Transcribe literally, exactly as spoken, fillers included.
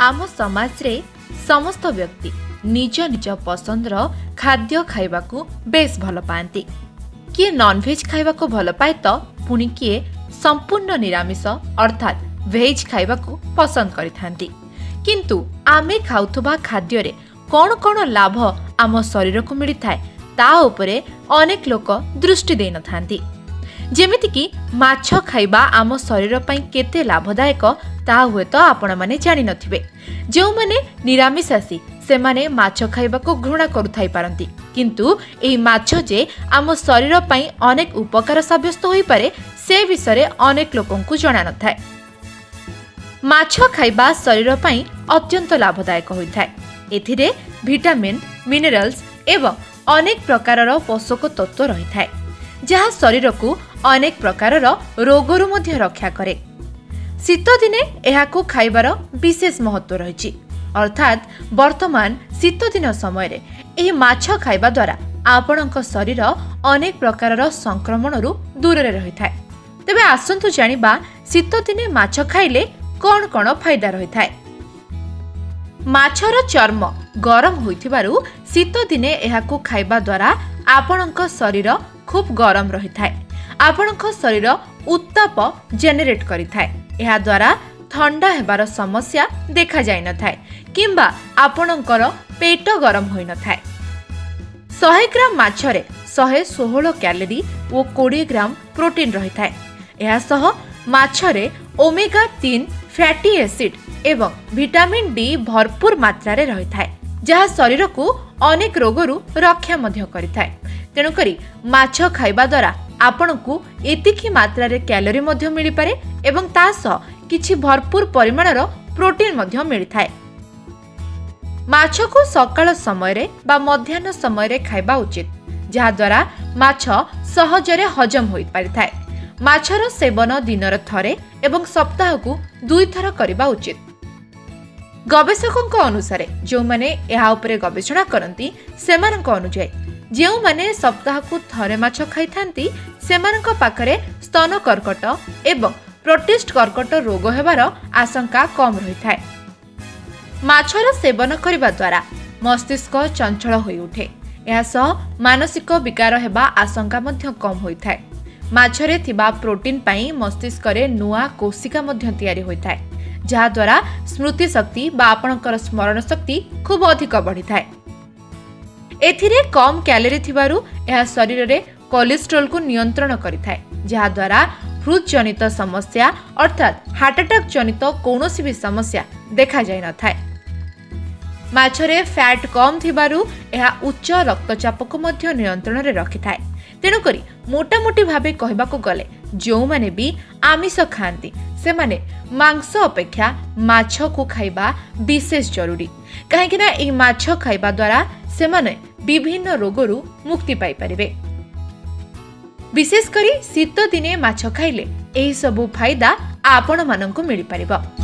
आम समाज रे समस्त व्यक्ति निज निज पसंदर खाद्य खाइबा को बेस भल पाती। किए नॉनवेज खाइबा को भल पाए तो पुणी किए संपूर्ण निरामिष अर्थात वेज खाइबा को पसंद करिथांती। किंतु आमे खाउथुबा खाद्य रे कौन कौन लाभ आम शरीर को मिलता है ता उपरे अनेक लोक दृष्टि दे न थांती। जेमिति कि माछ खाइबा आम शरीर पई केते लाभदायक ता हुए तो आपण माने जानि नथिबे। जो माने निरामिषासी से माने माछ खाइबा को घृणा करुथाई पारंती, किंतु एही माछ जे आम शरीर पई अनेक उपकार साब्यस्त होई पारे से विषय अनेक लोकन को जणा नथाय। माछ खाइबा शरीर पई अत्यंत लाभदायक होइथाय। एथिरे विटामिन, मिनरल्स एवं अनेक प्रकारर पोषक तत्व रही थाए, जहाँ शरीर को अनेक प्रकारर रोगरु मध्य रक्षा करे। शीत दिने एहाकु खाइबार विशेष महत्व रही। अर्थात वर्तमान शीत दिन समय रे एही माछ खाइबा द्वारा आपणक शरीर अनेक प्रकारर संक्रमणरु दूर रे रही थाए। तेबे आसंतु जानिबा शीत दिने माछ खाइले कौन कौन फायदा रही थाए। माछर चर्म गरम होइथिबारु शीत दिने एहाकु खाइबा द्वारा आपणक शरीर खूब गरम रही थाए। आपणक शरीर उत्ताप जेनेरेट करि थाए। एहा द्वारा ठंडा हेबार समस्या देखा जाय न थाए किंबा आपणकर पेट गरम होई न थाए। सौ ग्राम माछरे एक सौ सोलह कैलोरी और बीस ग्राम प्रोटीन रही थाए। एहा सह माछरे ओमेगा तीन फैटी एसिड एवं विटामिन डी भरपूर मात्रा रे रही थाए, जहाँ शरीर को अनेक रोगरु रक्षा मध्य करिथाए। तेणुकरी माछ खाइबा द्वारा आपण को एतिकी मात्रा रे कैलोरी मध्य मिली पारे एवं ता सह किछि भरपूर परिमाणर प्रोटीन मध्य मिली थाए। माछ को सकाळ समय रे बा मध्याह्न समय रे खाइबा उचित, जहा द्वारा माछ सहजरे हजम होई पारिथाए। माछर सेवन दिनर थरे एवं सप्ताह को दुई थर करिबा उचित। गवेषकों अनुसार जो माने एहा उपरे गवेषणा करती सेमानक अनुसार जो माने सप्ताह को थरे माछ खाई थांती सेमानक पाखरे स्तन कर्कट एवं प्रोटिस्ट कर्कट रोग हेबार आशंका कम रही थाए। माछर सेवन करिबा द्वारा मस्तिष्क चंचल होई उठे। एहा सह मानसिक विकार हेबा आशंका मध्य कम होई थाए। माछरे थिबा प्रोटीन पाई मस्तिष्क रे नुआ कोशिका मध्य तैयारी होई थाए, जहा द्वारा स्मृति शक्ति बा आपणकर स्मरण शक्ति खूब अधिक बढ़ी थाए। एथिरे कम कैलोरी थिबारु एहा शरीर रे कोलेस्ट्रॉल को नियंत्रण करि थाए, जहा द्वारा हृद जनित समस्या अर्थात हार्ट अटैक जनित कौनसी भी समस्या देखा जाय न थाए। माछरे फैट कम थिबारु एहा उच्च रक्तचाप को मध्य नियंत्रण रे रखि थाए। तेणुकरी मोटामोटी भावे कहबाकू गले जो माने भी आमिष खाती से माने मांस अपेक्षा माछ को खाइबा विशेष जरूरी, कहीं ना एही माछ खाइबा द्वारा से माने विभिन्न रोगरु मुक्ति पाई परिबे। विशेष करी शीत दिने माछ खाइले एही सबु फायदा आपण माननकु मिली परिबो।